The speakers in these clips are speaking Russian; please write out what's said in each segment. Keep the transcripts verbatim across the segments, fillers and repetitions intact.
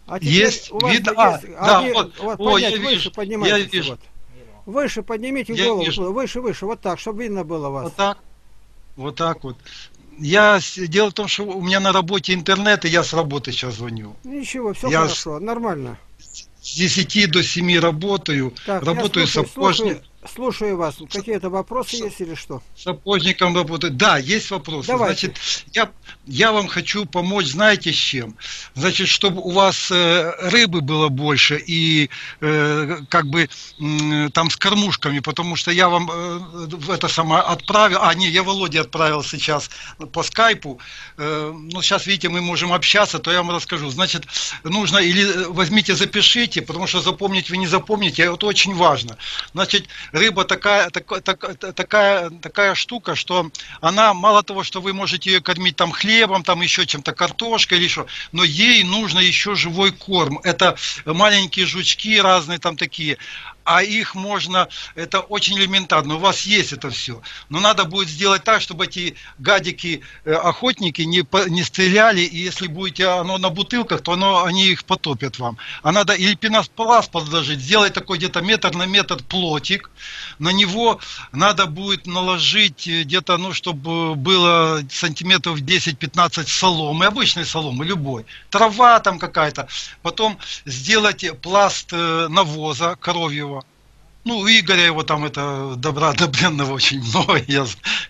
А теперь Есть, у вас видно, а, есть да, один, вот, вот о, поднять я выше, вижу, я поднимайтесь, вижу, вот. Выше поднимите я голову, вижу. туда, выше, выше, вот так, чтобы видно было вас. Вот так, вот так вот. Я, с- дело в том, что у меня на работе интернет, и я с работы сейчас звоню. Ничего, все Я с хорошо, нормально. с десяти до семи работаю, Так, я работаю слушаю, сапожник, слушаю, слушаю вас. Какие-то вопросы есть или что? сапожником работаю. Да, есть вопросы. Давайте. Значит, я, я вам хочу помочь, знаете, с чем? Значит, чтобы у вас э, рыбы было больше и э, как бы м, там с кормушками, потому что я вам э, в это самое отправил, а не, я Володе отправил сейчас по скайпу. Э, ну, сейчас, видите, мы можем общаться, то я вам расскажу. Значит, нужно или возьмите, запишите, потому что запомнить вы не запомните, это очень важно. Значит, рыба такая, такая, такая, такая штука, что она мало того, что вы можете ее кормить там хлебом, там еще чем-то, картошкой или еще, но ей нужно еще живой корм. Это маленькие жучки разные там такие. А их можно, это очень элементарно, у вас есть это все. Но надо будет сделать так, чтобы эти гадики, э, охотники не, по- не стреляли, и если будете оно на бутылках, то оно, они их потопят вам. А надо или пенопласт подложить, сделать такой где-то метр на метр плотик, на него надо будет наложить э, где-то, ну, чтобы было сантиметров десять-пятнадцать соломы, обычной соломы, любой, трава там какая-то, потом сделать пласт э, навоза коровьего. Ну, у Игоря его там это добра добренного очень много. Я,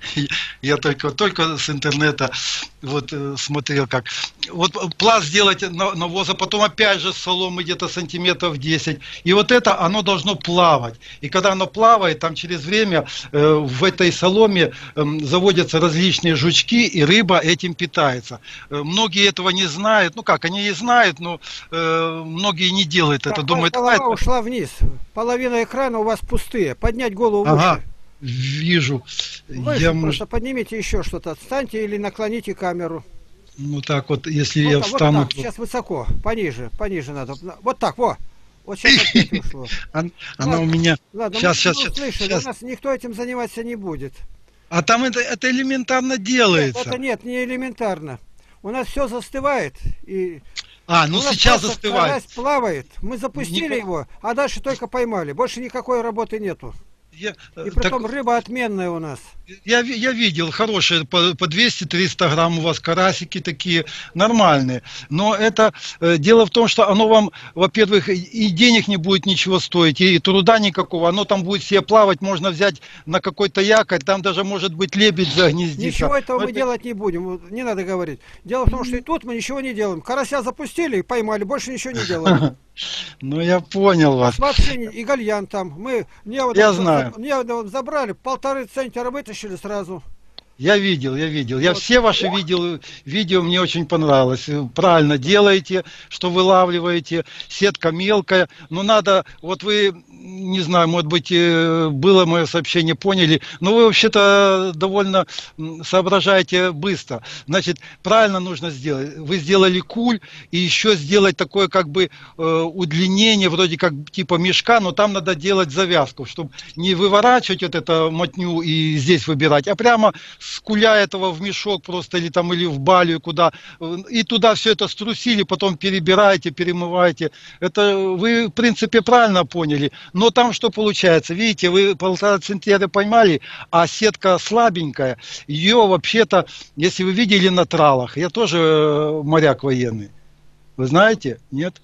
я только, только с интернета вот э, смотрел как. Вот пласт сделать на- навоза, потом опять же соломы где-то сантиметров десять. И вот это оно должно плавать. И когда оно плавает, там через время э, в этой соломе э, заводятся различные жучки, и рыба этим питается. Э, многие этого не знают. Ну как, они и знают, но э, многие не делают это. Так, ваша Думают, а, голова это... ушла вниз. Половина экрана у вас пустые. Поднять голову Ага, выше. вижу. Я, Выше может, просто поднимите еще что-то. Встаньте или наклоните камеру. ну так вот, если Вот, я так, вот встану, так, то... сейчас высоко. Пониже, пониже надо. Вот так, во. Вот сейчас опять ушло. Ан- Она у Ладно, меня... ладно, мы, Сейчас, сейчас, мы услышали. У сейчас. нас никто этим заниматься не будет. А там это, это элементарно Нет, делается. это нет, не элементарно. У нас все застывает. И А, у ну нас сейчас просто застывает. карась плавает. Мы запустили Никак- его, а дальше только поймали. Больше никакой работы нету. Я, И э, так, притом рыба отменная у нас. я, ви- я видел хорошие, по, по двести-триста грамм у вас карасики такие, нормальные. Но это, э, дело в том, что оно вам, во-первых, и и денег не будет ничего стоить, и труда никакого. Оно там будет себе плавать, можно взять на какой-то якорь, там даже может быть лебедь загнездится. Ничего этого В мы этой- делать не будем. Вот не надо говорить. Дело в том, что и тут мы ничего не делаем. Карася запустили и поймали, больше ничего не делаем. Ну, я понял вас. Вообще не, и гальян там. Мы неводом, Я за- знаю. за- неводом забрали, полторы центнера вытащили сразу. Я видел, я видел. Я Вот. все ваши видел, видео, мне очень понравилось. Э, Правильно делаете, что вылавливаете. Сетка мелкая. Но надо, вот вы, не знаю, может быть, э, было мое сообщение, поняли. Но вы вообще-то довольно м, соображаете быстро. Значит, правильно нужно сделать. Вы сделали куль и еще сделать такое как бы э, удлинение, вроде как типа мешка, но там надо делать завязку, чтобы не выворачивать вот это мотню и здесь выбирать, а прямо с куля этого в мешок просто или там или в балию куда, э, и туда все это струсили, потом перебираете, перемываете. Это вы в принципе правильно поняли. Но там что получается? Видите, вы полтора центнера поймали, а сетка слабенькая. Ее вообще-то, если вы видели на тралах, я тоже э, моряк военный. Вы знаете? Нет?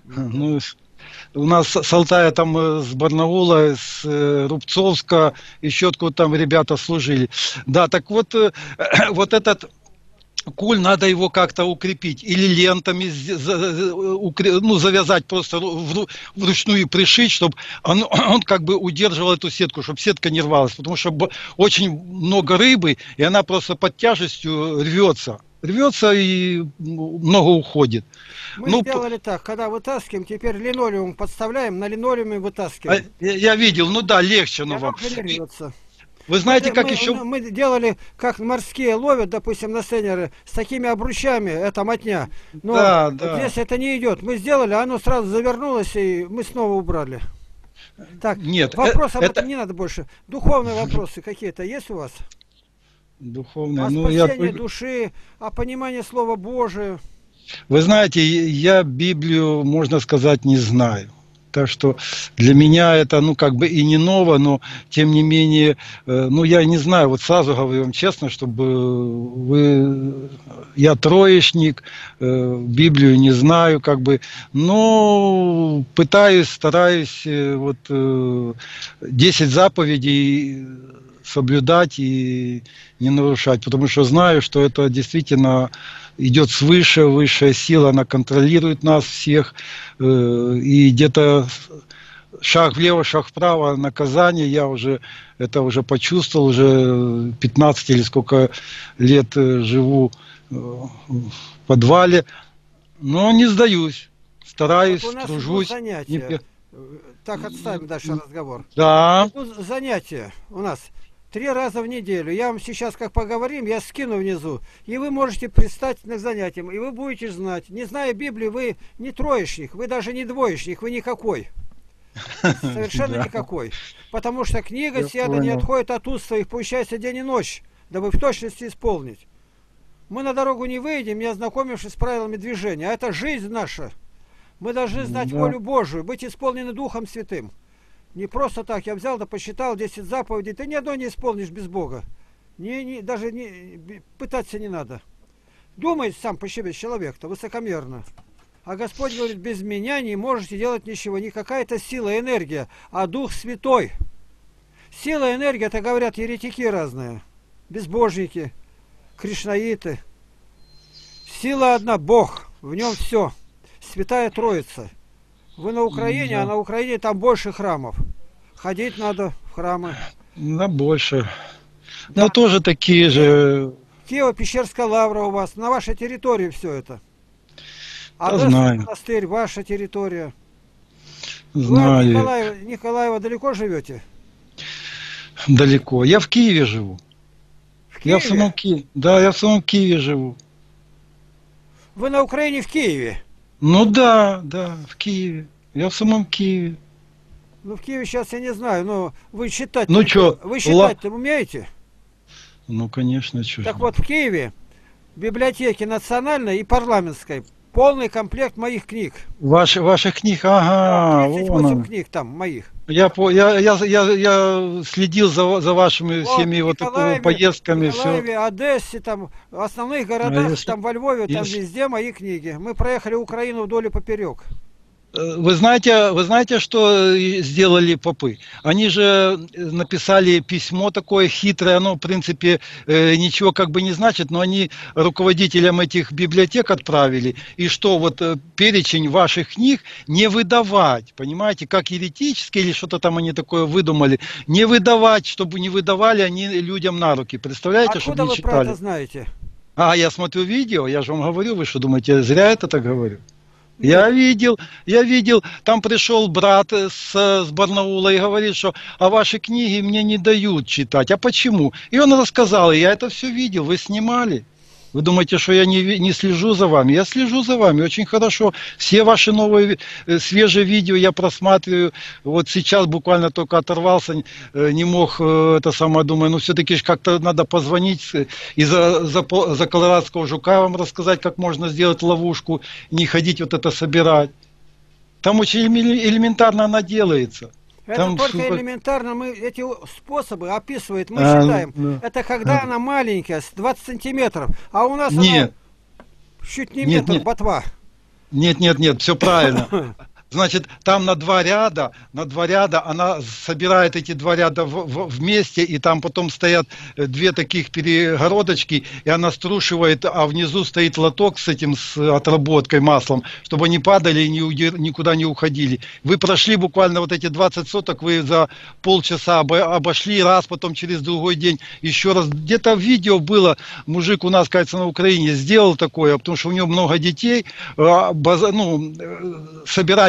Ну, у нас с Алтая, там, э, с Барнаула, с э, Рубцовска, еще откуда там ребята служили. Да, так вот, э, вот этот куль, надо его как-то укрепить. Или лентами з- за- укре- ну, завязать просто ру- вру- вручную пришить, чтобы он, он как бы удерживал эту сетку, чтобы сетка не рвалась. Потому что б- очень много рыбы, и она просто под тяжестью рвется. Рвется и много уходит. Мы Ну, сделали так, когда вытаскиваем, теперь линолеум подставляем, на линолеуме а, вытаскиваем. я я видел, ну да, легче И оно оно вам. уже не рвется. Вы Мы, знаете, как мы- еще... мы делали, как морские ловят, допустим, на стейнеры, с такими обручами, это мотня. Но Да, вот да. здесь это не идет. Мы сделали, оно сразу завернулось, и мы снова убрали. Так, Нет, э- вопрос об это этом не надо больше. Духовные вопросы какие-то есть у вас? духовное. О Ну, я... спасении души, о понимании Слова Божия. Вы знаете, я Библию, можно сказать, не знаю. Так что для меня это, ну, как бы и не ново, но, тем не менее, э, ну, я не знаю, вот сразу говорю вам честно, чтобы вы... Я троечник, э, Библию не знаю, как бы, но пытаюсь, стараюсь, э, вот, э, десять заповедей соблюдать и не нарушать, потому что знаю, что это действительно идет свыше, высшая сила, она контролирует нас всех, и где-то шаг влево, шаг вправо, наказание, я уже это уже почувствовал, уже пятнадцать или сколько лет живу в подвале, но не сдаюсь, стараюсь, Вот у нас тружусь. занятия. Так, отставим дальше разговор. Да. Занятия у нас три раза в неделю. Я вам сейчас, как поговорим, я скину внизу. И вы можете пристать к занятиям. И вы будете знать. Не зная Библии, вы не троечник, вы даже не двоечник, вы никакой. Совершенно да. Никакой. Потому что книга сия не отходит от уст своих, поучайся день и ночь, дабы в точности исполнить. Мы на дорогу не выйдем, не ознакомившись с правилами движения. А это жизнь наша. Мы должны знать да. волю Божию, быть исполнены Духом Святым. Не просто так, я взял да посчитал десять заповедей, ты ни одной не исполнишь без Бога. Не, не, даже не, пытаться не надо. Думает сам по себе человек-то высокомерно. А Господь говорит, без меня не можете делать ничего. Не какая-то сила, энергия, а Дух Святой. Сила, энергия, это говорят еретики разные. Безбожники, кришнаиты. Сила одна, Бог, в нем все. Святая Троица. Вы на Украине, да. А на Украине там больше храмов. Ходить надо в храмы. На больше. Да. Но тоже такие же. Киево-Пещерская лавра у вас. На вашей территории все это. А да, знаю. Монастырь, ваша территория. Знаю. Вы Николаева, Николаева далеко живете? Далеко. Я в Киеве живу. В Киеве? Я в самом Киеве. Да, я в самом Киеве живу. Вы на Украине в Киеве? Ну да, да, в Киеве. Я в самом Киеве. Ну в Киеве сейчас я не знаю, но вы считать, ну, чё, вы считать-то ла... умеете? Ну конечно, чё. Так вот в Киеве в библиотеке национальной и парламентской полный комплект моих книг. Ваши, ваших книг, ага. тридцать восемь книг там моих. Я, я, я, я, я следил за, за вашими вот, всеми вот поездками. В Николаеве, все. Одессе, там, в основных городах, а там во Львове, там если... везде мои книги. Мы проехали Украину вдоль и поперек. Вы знаете, вы знаете, что сделали попы? Они же написали письмо такое хитрое, оно, в принципе, ничего как бы не значит, но они руководителям этих библиотек отправили, и что вот перечень ваших книг не выдавать, понимаете, как еретические или что-то там они такое выдумали, не выдавать, чтобы не выдавали они людям на руки, представляете, откуда чтобы не вы читали. Про это знаете? А, я смотрю видео, я же вам говорю, вы что думаете, я зря это так говорю? Я видел, я видел, там пришел брат с, с Барнаула и говорит, что а ваши книги мне не дают читать. А почему? И он рассказал, и я это все видел, вы снимали. Вы думаете, что я не, не слежу за вами? Я слежу за вами очень хорошо. Все ваши новые свежие видео я просматриваю. Вот сейчас буквально только оторвался, не мог это самое, думаю, ну все-таки как-то надо позвонить и за, за, за колорадского жука вам рассказать, как можно сделать ловушку, не ходить вот это собирать. Там очень элементарно она делается. Это Там... только элементарно, мы эти способы описывает, мы а, считаем. Да. Это когда а. она маленькая, с двадцать сантиметров, а у нас нет. Она чуть не нет, метр, нет. ботва. Нет, нет, нет, все правильно. Значит, там на два ряда, на два ряда она собирает эти два ряда в, в, вместе, и там потом стоят две таких перегородочки, и она струшивает, а внизу стоит лоток с этим, с отработкой маслом, чтобы они падали и ни, никуда не уходили. Вы прошли буквально вот эти двадцать соток, вы за полчаса обошли раз, потом через другой день еще раз. Где-то видео было, мужик у нас, кажется, на Украине сделал такое, потому что у него много детей, ну, собирать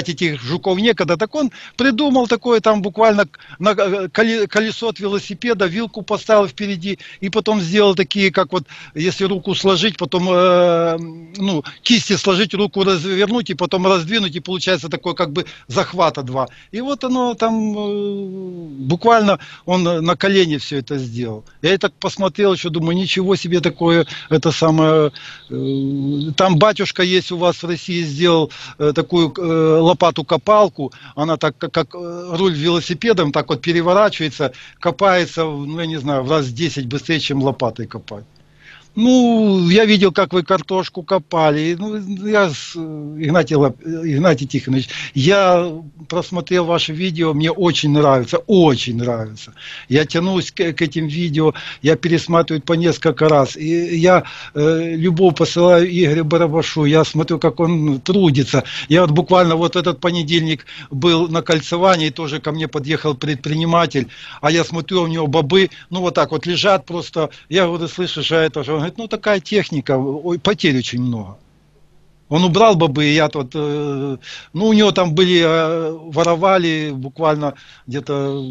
этих жуков некогда, так он придумал такое, там буквально на колесо от велосипеда вилку поставил впереди, и потом сделал такие, как вот, если руку сложить, потом, э, ну, кисти сложить, руку развернуть, и потом раздвинуть, и получается такое, как бы, захвата два. И вот оно там, э, буквально он на колени все это сделал. Я и так посмотрел, еще думаю, ничего себе такое, это самое, э, там батюшка есть у вас в России, сделал э, такую э, лопату-копалку, она так, как, как руль велосипедом, так вот переворачивается, копается, ну, я не знаю, в раз в десять быстрее, чем лопатой копать. Ну, я видел, как вы картошку копали. Ну, я, Игнатий, Игнатий Тихонович, я просмотрел ваше видео, мне очень нравится, очень нравится. Я тянусь к, к этим видео, я пересматриваю по несколько раз. И я э, любовь посылаю Игорю Барабашу, я смотрю, как он трудится. Я вот буквально вот этот понедельник был на кольцевании, тоже ко мне подъехал предприниматель, а я смотрю, у него бобы, ну, вот так вот лежат просто. Я говорю, слышишь, а это же... Он говорит, ну такая техника, ой, потерь очень много. Он убрал бобы, и я тут, э, ну у него там были, э, воровали буквально где-то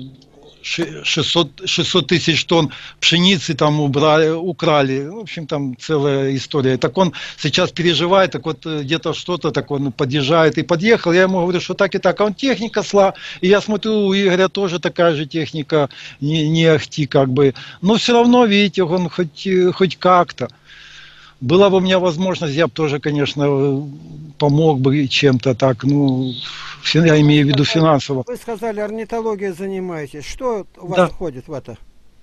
шестьсот тысяч тонн пшеницы там убрали, украли. В общем, там целая история. Так он сейчас переживает, так вот где-то что-то, так он подъезжает и подъехал. Я ему говорю, что так и так. А он техника сла. И я смотрю, у Игоря тоже такая же техника, не, не ахти как бы. Но все равно, видите, он хоть, хоть как-то. Была бы у меня возможность, я бы тоже, конечно, помог бы чем-то так, ну, я имею в виду финансово. Вы сказали, орнитологией занимаетесь. Что у вас Да. входит в это?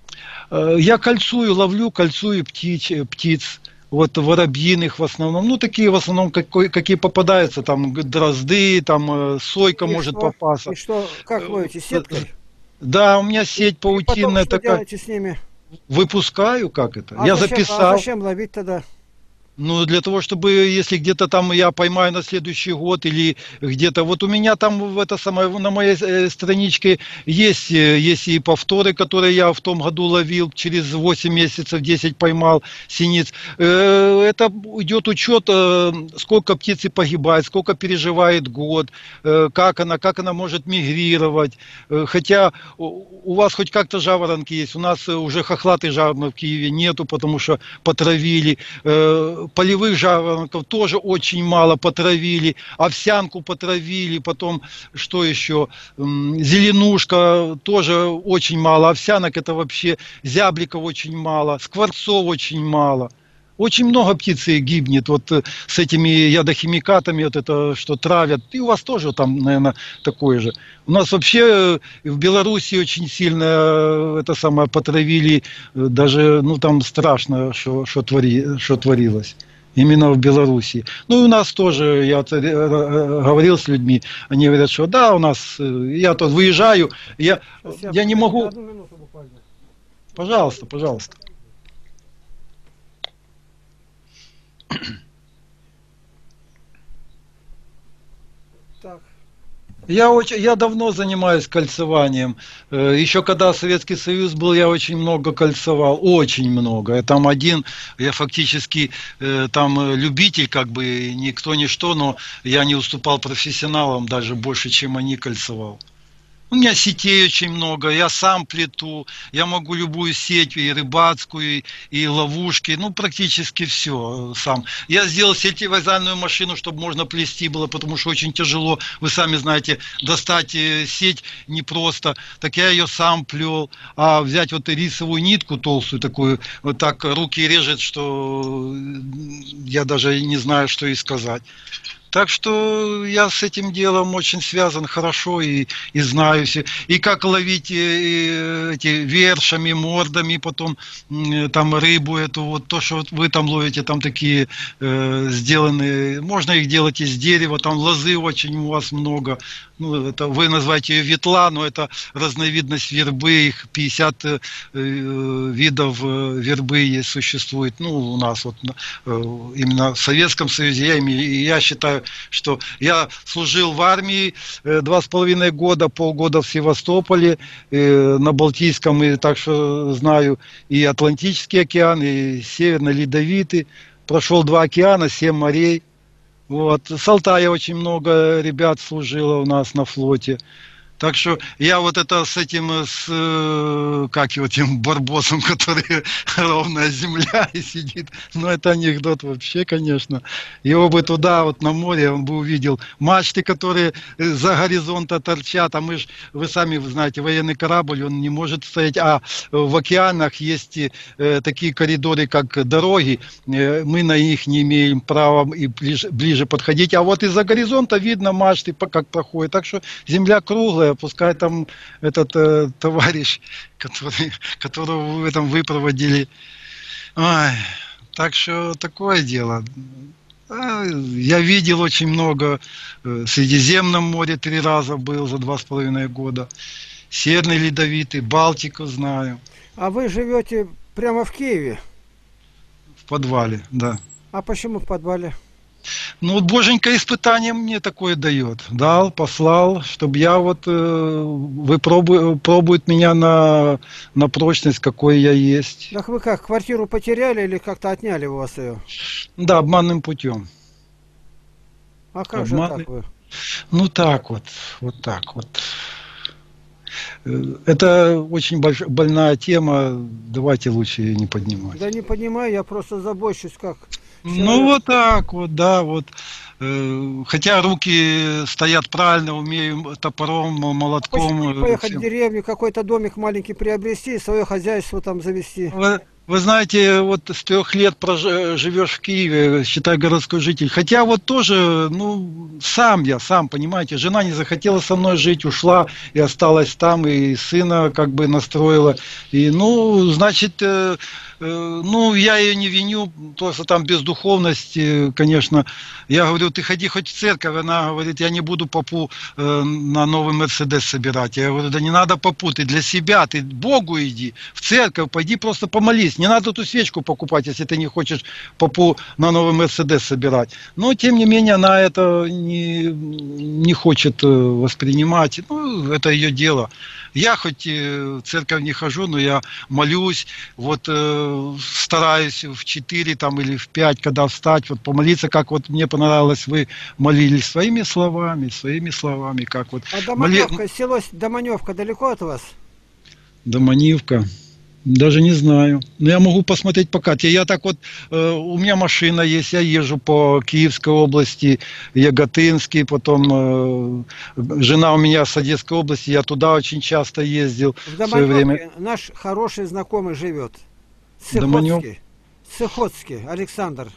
Я кольцую, ловлю, кольцую птиц, птиц. Вот воробьиных в основном, ну такие в основном, какой, какие попадаются, там дрозды, там сойка И может что? попасться. И что, как ловите, сеткой? Да, у меня сеть И потом паутинная что такая. делаете с ними? Выпускаю, как это? А Я зачем, записал. а зачем ловить тогда? Ну, для того, чтобы, если где-то там я поймаю на следующий год или где-то, вот у меня там в это самое, на моей э, страничке есть, э, есть и повторы, которые я в том году ловил, через восемь месяцев десять поймал синиц. Э, это идет учет, э, сколько птицы погибает, сколько переживает год, э, как она, как она может мигрировать. Э, хотя у, у вас хоть как-то жаворонки есть, у нас уже хохлатых жаворонков в Киеве нету, потому что потравили. Э, полевых жаворонков тоже очень мало потравили, овсянку потравили, потом что еще, зеленушка тоже очень мало, овсянок это вообще, зябликов очень мало, скворцов очень мало. Очень много птицы гибнет вот с этими ядохимикатами, вот это, что травят. И у вас тоже там, наверное, такое же. У нас вообще в Беларуси очень сильно это самое потравили, даже, ну, там страшно, что, что, твори, что творилось. Именно в Беларуси. Ну, и у нас тоже, я говорил с людьми, они говорят, что да, у нас, я тут выезжаю, я, я не могу... Пожалуйста, пожалуйста. Так. Я, очень, я давно занимаюсь кольцеванием. Еще когда Советский Союз был, я очень много кольцевал. Очень много. Я там один, я фактически там любитель, как бы никто ничто, но я не уступал профессионалам даже больше, чем они кольцевал. У меня сетей очень много, я сам плету, я могу любую сеть, и рыбацкую, и ловушки, ну практически все сам. Я сделал сетевязальную машину, чтобы можно плести было, потому что очень тяжело, вы сами знаете, достать сеть непросто, так я ее сам плел, а взять вот рисовую нитку толстую такую, вот так руки режет, что я даже не знаю, что и сказать. Так что я с этим делом очень связан хорошо и, и знаю. И как ловить и, эти вершами, мордами, потом там рыбу эту, вот то, что вы там ловите, там такие э, сделанные, можно их делать из дерева, там лозы очень у вас много. Ну, это, вы называете ее ветла, но это разновидность вербы, их пятьдесят э, видов вербы есть, существует. Ну, у нас вот э, именно в Советском Союзе, я, имею, я считаю, что я служил в армии э, два с половиной года, полгода в Севастополе, э, на Балтийском, и так что знаю и Атлантический океан, и Северно-Ледовитый. Прошел два океана, семь морей. Вот. С Алтая очень много ребят служило у нас на флоте. Так что я вот это с этим, с, э, как его, тем барбосом, который ровная земля и сидит, ну это анекдот вообще, конечно. Его бы туда, вот на море, он бы увидел мачты, которые за горизонта торчат, а мы ж, вы сами знаете, военный корабль, он не может стоять, а в океанах есть э, такие коридоры, как дороги, э, мы на них не имеем права и ближе, ближе подходить, а вот из-за горизонта видно мачты, как проходят, так что земля круглая, пускай там этот э, товарищ, который, которого вы там выпроводили. Ой, так что такое дело. А, я видел очень много. В Средиземном море три раза был за два с половиной года. Северный Ледовитый, Балтику знаю. А вы живете прямо в Киеве? В подвале, да. А почему в подвале? Ну вот Боженька испытание мне такое дает. Дал, послал, чтобы я вот, э, вы пробу, пробует меня на, на прочность, какой я есть. Так вы как, квартиру потеряли или как-то отняли у вас ее? Да, обманным путем. А как Обманный. же так вы? Ну так вот, вот так вот. Это очень больш... больная тема, давайте лучше ее не поднимать. Да не понимаю, я просто забочусь, как... Ну человек. вот так вот, да, вот. Хотя руки стоят правильно, умею топором, молотком. Почему не поехать всем. в деревню, какой-то домик маленький приобрести, свое хозяйство там завести? Вы, вы знаете, вот с трех лет прож... живешь в Киеве, считай городской житель. Хотя вот тоже, ну, сам я, сам, понимаете, жена не захотела со мной жить, ушла и осталась там, и сына как бы настроила. И, ну, значит, э, э, ну, я ее не виню, просто там бездуховность, конечно. Я говорю, ты ходи хоть в церковь. Она говорит, я не буду попу э, на новый Мерседес собирать. Я говорю, да не надо попу, ты для себя, ты Богу иди, в церковь, пойди просто помолись. Не надо ту свечку покупать, если ты не хочешь попу на новый Мерседес собирать. Но, тем не менее, она это не, не хочет воспринимать. Ну, это ее дело. Я хоть в церковь не хожу, но я молюсь, вот э, стараюсь в четыре там, или в пять, когда встать, вот помолиться, как вот мне понравилось, вы молились своими словами, своими словами, как вот. А Доманевка, Моли... село Доманевка далеко от вас? Доманевка. Даже не знаю. Но я могу посмотреть по карте. Я так вот, э, у меня машина есть, я езжу по Киевской области, Яготинский, потом э, жена у меня с Одесской области, я туда очень часто ездил В в свое Доманевке время. наш хороший знакомый живет. Доманев... Сыходский. Сыходский, Александр.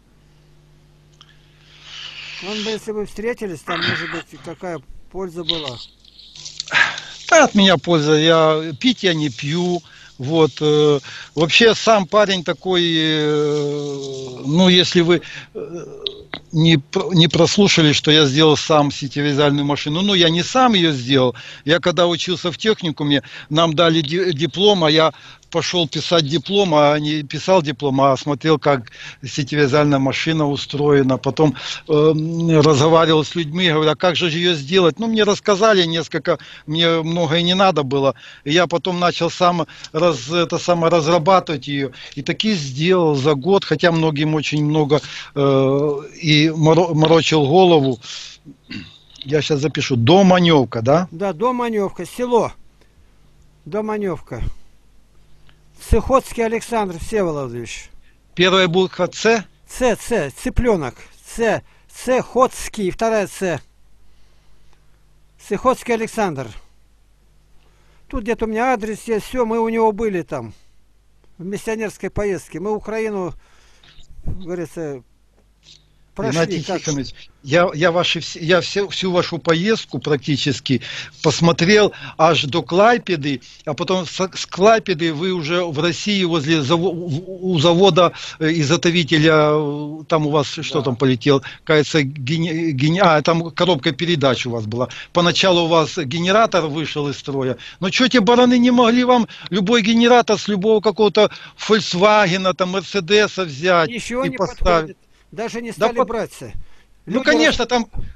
Он бы, если бы встретились, там, может быть, какая польза была. Да, от меня польза. Я пить я не пью. Вот. Э, вообще сам парень такой, э, ну, если вы э, не, не прослушали, что я сделал сам сетевизальную машину. Ну, я не сам ее сделал. Я когда учился в техникуме, нам дали ди- диплом, а я пошел писать диплом, а не писал диплом, а смотрел, как сетевизальная машина устроена. Потом э, разговаривал с людьми, говорю, а как же ее сделать? Ну, мне рассказали несколько, мне много и не надо было. И я потом начал сам раз, это самое, разрабатывать ее. И таки сделал за год, хотя многим очень много э, и моро, морочил голову. Я сейчас запишу. Доманевка, да? Да, Доманевка, село. Доманевка. Сыходский Александр Всеволодович. Первая буква С. С, С, цыпленок. С, Сыходский, вторая С. Сыходский Александр. Тут где-то у меня адрес есть, все, мы у него были там. В миссионерской поездке. Мы Украину, говорится, прошли. Геннадий Как... Тихонович, я, я, ваши, я все, всю вашу поездку практически посмотрел аж до Клайпеды, а потом с, с Клайпеды вы уже в России возле заво, у завода изготовителя, там у вас что Да. там полетел, кажется, гени, гени, а, там коробка передач у вас была. Поначалу у вас генератор вышел из строя, но что те бараны не могли вам любой генератор с любого какого-то Volkswagen, там, Мерседеса взять Ничего и не поставить? подходит. Даже не стали под- браться. Ну, Люди конечно, там,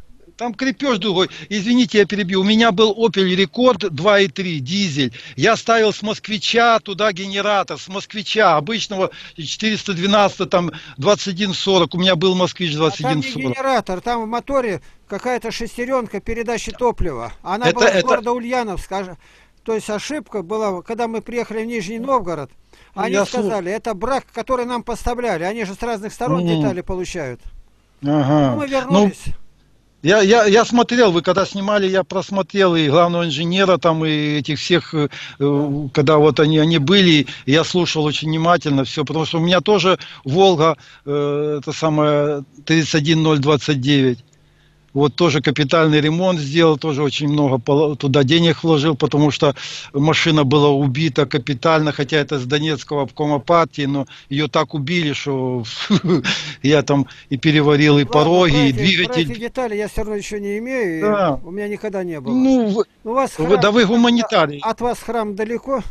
Там крепеж другой. Извините, я перебью. У меня был Opel Rekord два и три дизель. Я ставил с Москвича туда генератор. С Москвича обычного четыреста двенадцать, там двадцать один сорок. У меня был Москвич А там двадцать один не сорок. генератор, там в моторе какая-то шестеренка передачи топлива. Она Это, была из это... города Ульяновска. То есть ошибка была, когда мы приехали в Нижний Новгород. Они Я сказали, это брак, который нам поставляли. Они же с разных сторон Мгм. детали получают. Ага. Ну, мы Ну, вернулись. Я, я, я смотрел, вы когда снимали, я просмотрел и главного инженера там, и этих всех, э, э, когда вот они, они были, я слушал очень внимательно все, потому что у меня тоже Волга, э, это самое, тридцать один ноль двадцать девять. Вот тоже капитальный ремонт сделал, тоже очень много туда денег вложил, потому что машина была убита капитально, хотя это с Донецкого обкома партии, но ее так убили, что я там и переварил и Ладно, пороги, про и эти, про эти двигатель. детали я все равно еще не имею, и Да. у меня никогда не было. Ну, вы- У вас вы- храм, да вы гуманитарий. от вас храм далеко?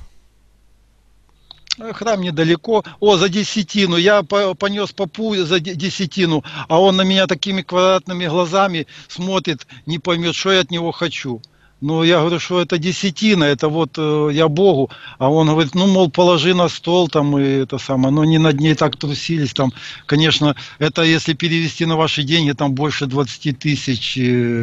Храм недалеко. О, за десятину. Я по- понес попу за де- десятину, а он на меня такими квадратными глазами смотрит, не поймет, что я от него хочу. Ну, я говорю, что это десятина, это вот э, я Богу. А он говорит, ну, мол, положи на стол там и это самое. Но они над ней так трусились там. Конечно, это если перевести на ваши деньги, там больше двадцати тысяч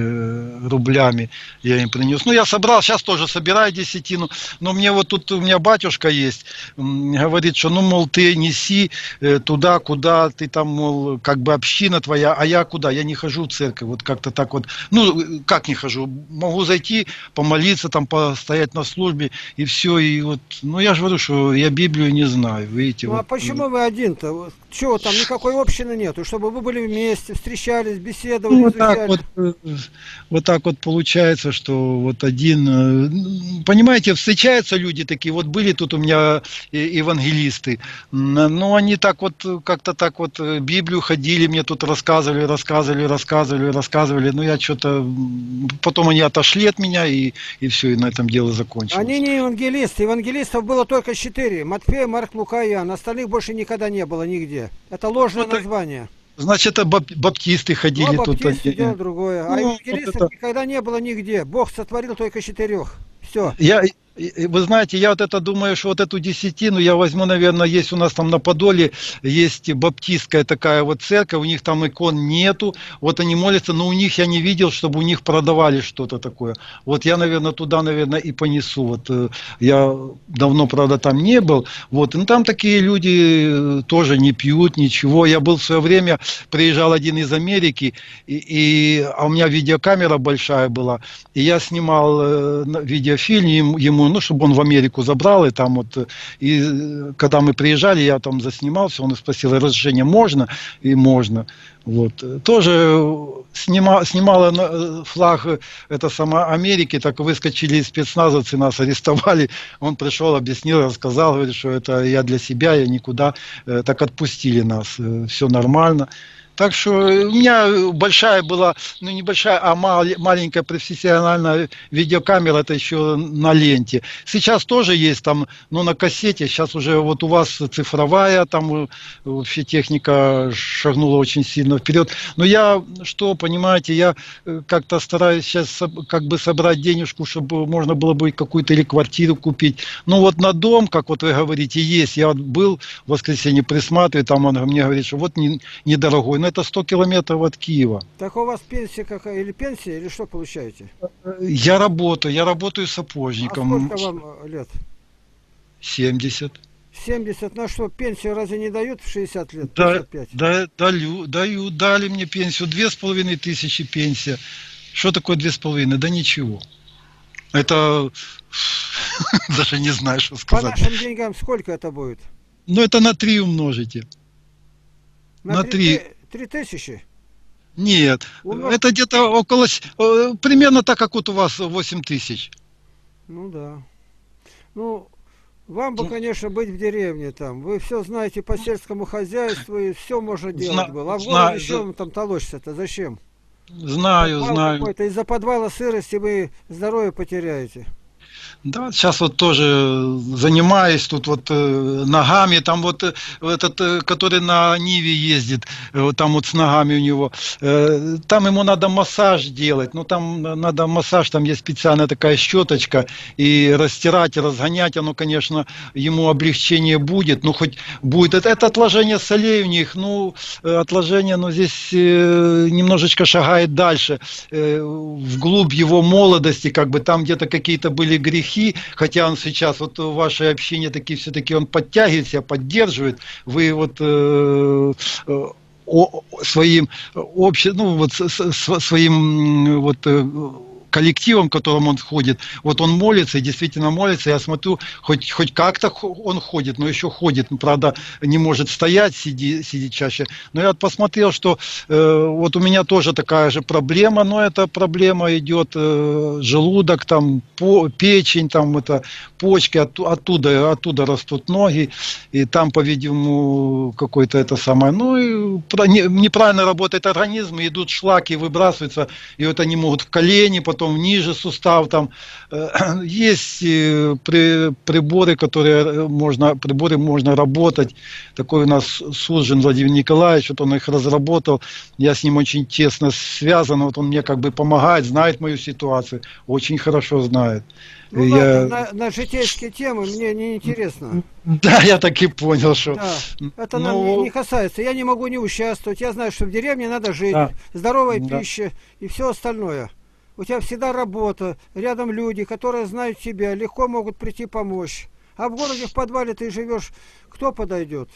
э, рублями я им принес. Ну, я собрал, сейчас тоже собираю десятину. Но мне вот тут, у меня батюшка есть, м, говорит, что, ну, мол, ты неси э, туда, куда ты там, мол, как бы община твоя, а я куда? Я не хожу в церковь, вот как-то так вот. Ну, как не хожу? Могу зайти, помолиться, там, постоять на службе, и все, и вот, ну, я же говорю, что я Библию не знаю, видите. Ну вот. а почему вы один-то? Вот чего там никакой общины нету? Чтобы вы были вместе, встречались, беседовали, Ну, вот так изучали. вот, э, вот так вот получается, что вот один, э, понимаете, встречаются люди такие, вот были тут у меня э, евангелисты, м, но они так вот, э, как-то так вот э, Библию ходили, мне тут рассказывали, рассказывали, рассказывали, рассказывали, но я что-то, м, потом они отошли от меня, и, и все, и на этом дело закончилось. Они не евангелисты. Евангелистов было только четыре. Матфей, Марк, Лука и Иоанн. Остальных больше никогда не было нигде. Это ложное Ну, это- название. Значит, это бап- баптисты ходили Но тут. баптисты они. дело другое. А Ну, вот евангелистов это- никогда не было нигде. Бог сотворил только четырех. Все. Я, и- и- вы знаете, я вот это думаю, что вот эту десятину я возьму, наверное, есть у нас там на Подоле, есть баптистская такая вот церковь, у них там икон нету, вот они молятся, но у них я не видел, чтобы у них продавали что-то такое. Вот я, наверное, туда, наверное, и понесу. Вот э, я давно, правда, там не был, вот, ну там такие люди э, тоже не пьют, ничего. Я был в свое время, приезжал один из Америки, и, и- а у меня видеокамера большая была, и я снимал э, на- видеофильм ему, ему, ну, чтобы он в Америку забрал, и там вот, э, и э, когда мы приезжали, я там заснимался, он спросил, разрешение можно? И можно. Вот. Э, Тоже э, снима, снимала на- э, флаг э, это сама Америки, так выскочили спецназовцы, нас арестовали, он пришел, объяснил, рассказал, говорит, что это я для себя, я никуда, э, так отпустили нас, все нормально. Так что у меня большая была, ну небольшая, а мал- маленькая профессиональная видеокамера, это еще на ленте. Сейчас тоже есть там, но на кассете, сейчас уже вот у вас цифровая, там э, вообще техника шагнула очень сильно вперед. Но я, что, понимаете, я э, как-то стараюсь сейчас соб- как бы собрать денежку, чтобы можно было бы какую-то или квартиру купить. Ну вот на дом, как вот вы говорите, есть. Я вот был в воскресенье, присматриваю, там он мне говорит, что вот не- недорогой, но это сто километров от Киева. Так у вас пенсия какая? Или пенсия, или что получаете? Я работаю, я работаю А сапожником. сколько вам э, лет? семьдесят. семьдесят. На что, пенсию разве не дают в шестьдесят лет? Да, пятьдесят пять? да, даю, даю, дали мне пенсию, две с половиной тысячи пенсия. Что такое две с половиной? Да ничего. Это даже не знаю, что По сказать. нашим деньгам сколько это будет? Ну это на три умножите. На три. Три тысячи? Нет, Умнож- это где-то около, с- э, примерно так, как вот у вас восемь тысяч. Ну да. Ну, вам бы, Ну, конечно, быть в деревне там. Вы все знаете по сельскому хозяйству, и все можно делать Зна- было. А в знаю, городе за- чем там толочься-то? Зачем? Знаю, Подвал знаю. какой-то. Из-за подвала сырости вы здоровье потеряете. Да, сейчас вот тоже занимаюсь тут вот э, ногами, там вот э, этот, э, который на Ниве ездит, э, вот там вот с ногами у него, э, там ему надо массаж делать, ну там на- надо массаж, там есть специальная такая щеточка, и растирать, и разгонять, оно, конечно, ему облегчение будет, ну хоть будет, это, это отложение солей у них, ну э, отложение, но здесь э, немножечко шагает дальше, э, вглубь его молодости, как бы там где-то какие-то были грехи, хотя он сейчас вот в вашей общине такие все-таки он подтягивает себя, поддерживает, вы вот э, э, о- своим общим, ну вот с- с- своим м, вот э, коллективом, в котором он ходит, вот он молится и действительно молится, я смотрю, хоть, хоть как-то хо- он ходит, но еще ходит, ну, правда, не может стоять, сидит, сидит чаще, но я вот посмотрел, что э, вот у меня тоже такая же проблема, но эта проблема идет э, желудок, там, по, печень, там, это, почки, от, оттуда, оттуда растут ноги, и там, по-видимому, какой-то это самое, ну, и про- не- неправильно работает организм, и идут шлаки, выбрасываются, и вот они могут в колени, потом ниже сустав, там, э, есть э, при, приборы, которые э, можно, приборы можно работать, такой у нас Сужин Владимир Николаевич, вот он их разработал, я с ним очень тесно связан, вот он мне как бы помогает, знает мою ситуацию, очень хорошо знает. Ну ладно, Я, на, на житейские темы мне не интересно. да, я так и понял, что, Да, это нам не, не ну, касается. Я не могу не участвовать. Я знаю, что в деревне надо жить, да, здоровая да. пища и все остальное. У тебя всегда работа, рядом люди, которые знают тебя, легко могут прийти помочь. А в городе в подвале ты живешь, кто подойдет?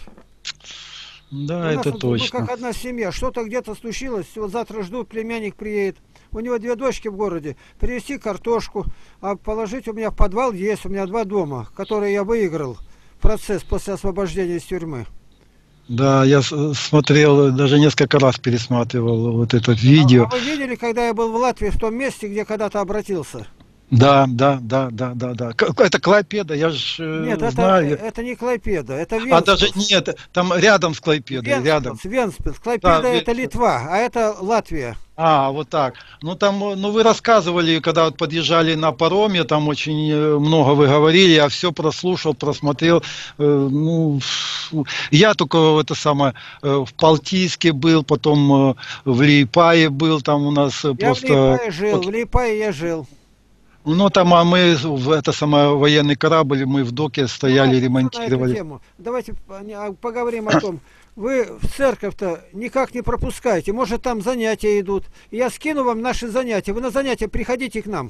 У Да, нас это вот мы точно. как одна семья, что-то где-то случилось, вот завтра ждут, племянник приедет. У него две дочки в городе, привезти картошку, а положить у меня в подвал есть, у меня два дома, которые я выиграл процесс после освобождения из тюрьмы. Да, я с- смотрел, даже несколько раз пересматривал вот это А, а видео. вы видели, когда я был в Латвии, в том месте, где когда-то обратился? Да, да, да, да, да, да. К- Это Клайпеда, я Нет, же это, знаю. это не Клайпеда, это А даже Венспилс. нет, там рядом с Клайпедой, рядом. Венспилс, Венспилс. Да, Клайпеда ве- это Литва, а это Латвия. а, вот так. Ну там, э, ну вы рассказывали, когда вот подъезжали на пароме, там очень э, много вы говорили, я все прослушал, просмотрел. Э, Ну, фу. Я только это самое э, в Балтийске был, потом э, в Лиепае был, там у нас э, Я в просто. Лиепае жил, Вот, в Лиепае я жил. ну там, а мы в это самое военный корабль, мы в доке Ну стояли, ладно, все на эту ремонтировали. тему. Давайте по- не- а, поговорим о том. Вы в церковь-то никак не пропускаете. Может, там занятия идут. И я скину вам наши занятия. Вы на занятия приходите к нам.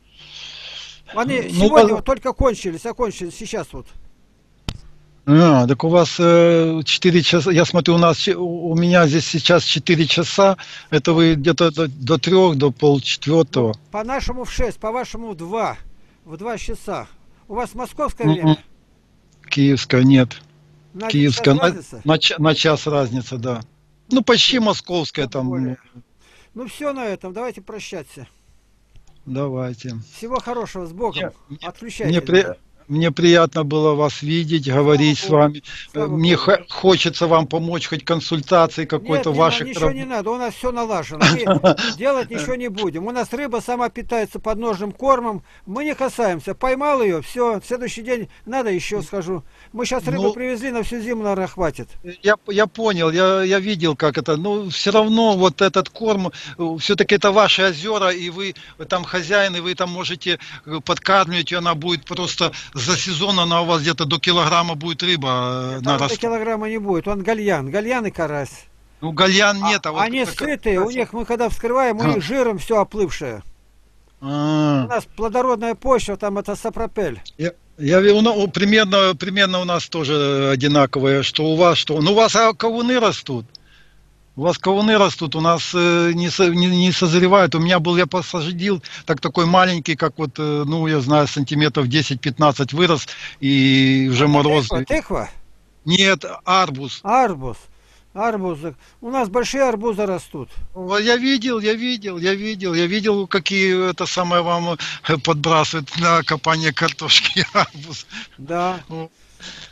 Они Ну, сегодня по- вот только кончились, окончились сейчас вот. А, так у вас э, четыре часа, я смотрю, у нас, че- у у меня здесь сейчас четыре часа, это вы где-то до, до трех, до Ну, полчетвертого. по-нашему в шесть, по-вашему в два. В два часа. У вас московское Мгм. время? Киевская нет, На один час киевская, на, разница? на, ч- на час разница, да. Ну, почти московская Тем там, ну, более. Ну все на этом, давайте прощаться. давайте. Всего хорошего, с Богом. Мне, мне, Отключайте. при- мне приятно было вас видеть, говорить с Богу. вами. Э, Слава Мне Богу. х- хочется вам помочь, хоть консультации какой-то Нет, не на- ваших ничего не работ. надо, у нас все налажено. Мы делать ничего не будем. У нас рыба сама питается подножным кормом. Мы не касаемся. Поймал ее, все, следующий день надо еще схожу. Мы сейчас рыбу Ну, привезли, на всю зиму, наверное, хватит. Я, я понял, я, я видел, как это, но все равно вот этот корм, все-таки это ваши озера, и вы там хозяин, и вы там можете э, подкармливать, и она будет просто за сезон, она у вас где-то до килограмма будет рыба э, Там до нарастать. килограмма не будет. Он гальян, гальян и карась. Ну, гальян А- нет, а вот... они как- скрытые, у них мы когда вскрываем, у них жиром все оплывшее. У А, нас плодородная почва, там это сапропель. я, я ви- у на- у- примерно, примерно у нас тоже одинаковое, что у вас, что... Ну, у вас а, кавуны растут. У вас кавуны растут, у нас э, не, со- не, не созревают. У меня был, я посадил, так такой маленький, как вот, э, ну, я знаю, сантиметров десять-пятнадцать вырос, и уже мороз. Тыква, тыква, Нет, арбуз. арбуз. Арбузы. У нас большие арбузы растут. Вот я видел, я видел, я видел, я видел, какие это самое вам э, подбрасывают на копание картошки и арбуз. Да. Ну,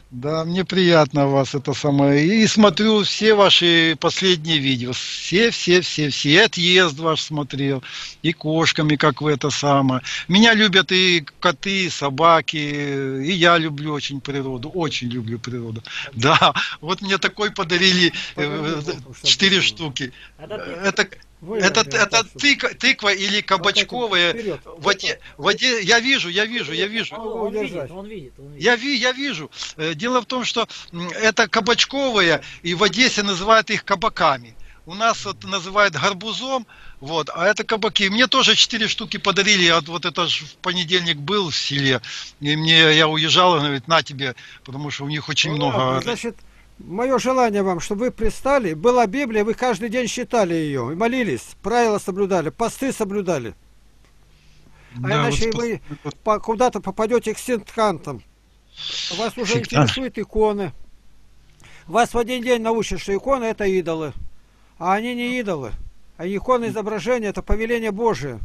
Да, мне приятно вас это самое. И смотрю все ваши последние видео. Все, все, все, все. И отъезд ваш смотрел, и кошками, как вы это самое. Меня любят и коты, и собаки. И я люблю очень природу. Очень люблю природу. Да, вот мне такой подарили э, Поверни боком, чтоб четыре было. штуки. Это ты. Это, Вы, это, Андреа, это так, чтоб- тыква, тыква или кабачковая. Вот этим вперед. В воде, в воде, я вижу, я вижу, я вижу. Он, Могу он удержать. видит, он видит, он видит. Я, ви, я вижу. Э, Дело в том, что м, это кабачковые, и в Одессе называют их кабаками. У нас вот называют гарбузом, вот, а это кабаки. Мне тоже четыре штуки подарили, а вот это ж в понедельник был в селе, и мне, я уезжал, он говорит, на тебе, потому что у них очень Ну много. ладно, значит, мое желание вам, чтобы вы пристали, была Библия, вы каждый день читали ее, и молились, правила соблюдали, посты соблюдали. А Да, иначе вот вы спас- по- куда-то попадете к сектантам. Вас уже Сектант. интересуют иконы. Вас в один день научат, что иконы это идолы. А они не идолы. А иконы изображения это повеление Божие.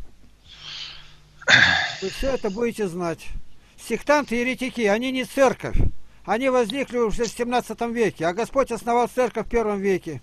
Вы все это будете знать. Сектанты и еретики, они не церковь. Они возникли уже в семнадцатом веке, а Господь основал церковь в первом веке.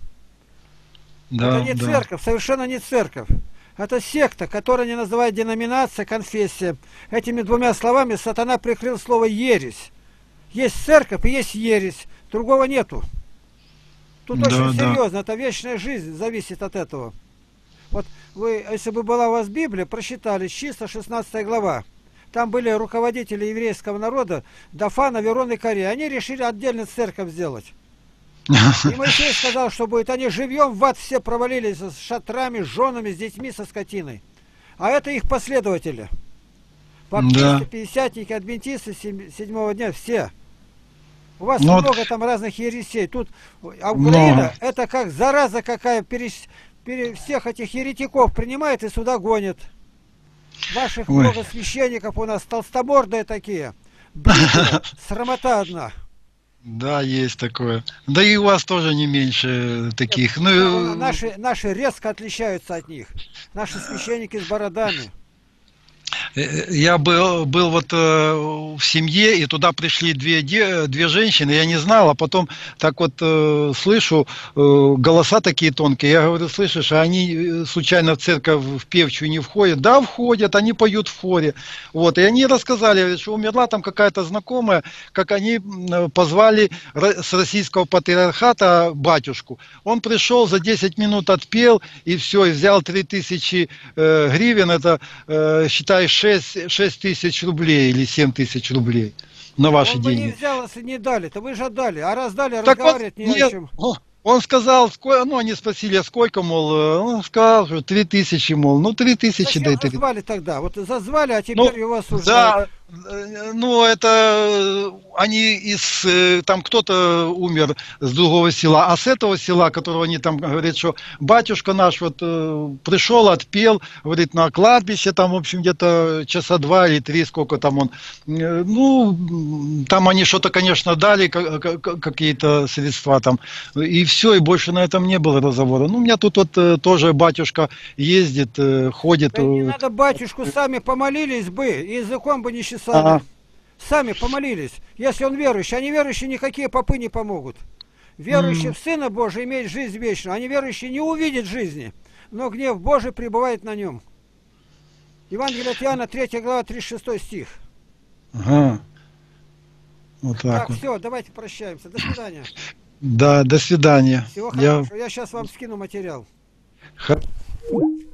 да, Это не да. церковь, совершенно не церковь. Это секта, которая не называют деноминация, конфессия. Этими двумя словами сатана прикрыл слово ересь. Есть церковь и есть ересь. Другого нету. Тут Да, очень да. серьезно. Это вечная жизнь зависит от этого. Вот вы, если бы была у вас Библия, прочитали числа шестнадцатая глава. Там были руководители еврейского народа, Дафана, Верон и Корея. Они решили отдельно церковь сделать. И Моисей сказал, что будет. Они живьем в ад все провалились с шатрами, с женами, с детьми, со скотиной. А это их последователи. Баптисты, Да. пятидесятники, адвентисты сем- седьмого дня, все. У вас Ну, много там разных ересей. Тут а Украина, много. это как зараза какая, перес- пере- всех этих еретиков принимает и сюда гонит. Ваших Ой. много священников у нас, толстобордые такие. Бдители, срамота одна. Да, есть такое. Да и у вас тоже не меньше таких. Но Ну, наши, наши резко отличаются от них. Наши священники с бородами. Э, Я был, был вот э, в семье, и туда пришли две, де- две женщины, я не знал, а потом так вот э, слышу, э, голоса такие тонкие, я говорю, слышишь, а они э, случайно в церковь в певчую не входят? Да, входят, они поют в хоре. Вот, и они рассказали, говорят, что умерла там какая-то знакомая, как они м, позвали ро- с российского патриархата батюшку. Он пришел, за десять минут отпел, и все, и взял три тысячи э, гривен, это, э, считай, шесть, шесть тысяч рублей или семь тысяч рублей на ваши Он бы не деньги. взял, если не дали. То вы же отдали. А раз дали, Так он, разговаривать не о нет, чем. он, он сказал, сколько, ну, они спросили, а сколько, мол, э, он сказал, что три тысячи, мол, ну, три тысячи, Зачем дай три. зазвали тогда? Вот зазвали, а теперь Ну, его осуждают. да, э, ну, это э, они из, э, там кто-то умер с другого села, а с этого села, которого они там говорят, что батюшка наш вот э, пришел, отпел, говорит, на кладбище, там, в общем, где-то часа два или три, сколько там он, э, ну, м, там они что-то, конечно, дали, ка- ка- ка- какие-то средства там, и все, и больше на этом не было разговора. Ну, у меня тут вот э, тоже батюшка ездит, э, ходит. Да не э, надо батюшку, сами помолились бы, и языком бы не чесали. Ага. Сами помолились. Если он верующий, а неверующие никакие попы не помогут. Верующий М. в Сына Божия имеет жизнь вечную, а неверующий не увидит жизни, но гнев Божий пребывает на нем. Евангелие от Иоанна, третья глава, тридцать шестой стих. Ага. Вот так, Так, вот. все, давайте прощаемся. До свидания. Да, до свидания. Всего Я... хорошего. Я сейчас вам скину материал. Ха-